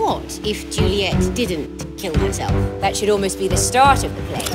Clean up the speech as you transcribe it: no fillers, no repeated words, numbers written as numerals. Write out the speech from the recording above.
What if Juliet didn't kill herself? That should almost be the start of the play.